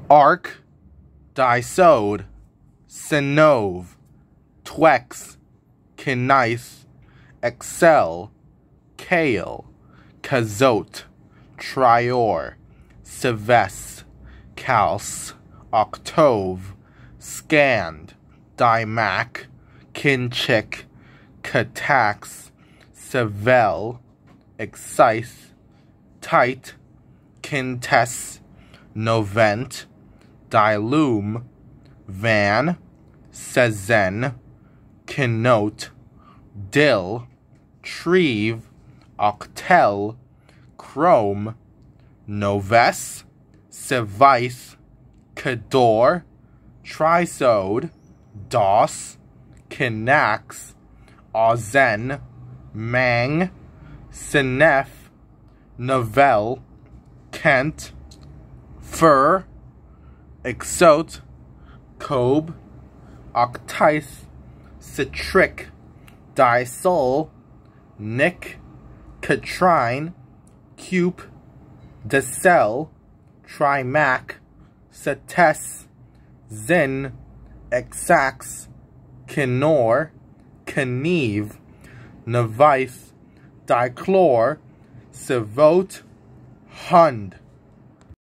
arc, disode, synove, twex, knife, excel, kale, cazote, trior, cives, calce, octove, scand, dimac, kinchick, catax, civel, excise, tight, quintess, novent, dilume, van, sezen, kenote, dill, treve, octel, chrome, noves, civice, cador, trisode, dos, kinax, auzen, mang, sinef, novell, kent, fur, exote, cobe, octice, citric, disol, nick, catrine, cupe, decel, trimac, sates, zin, exacx, kinor, caneve, nevice, dichlor, civote, hund.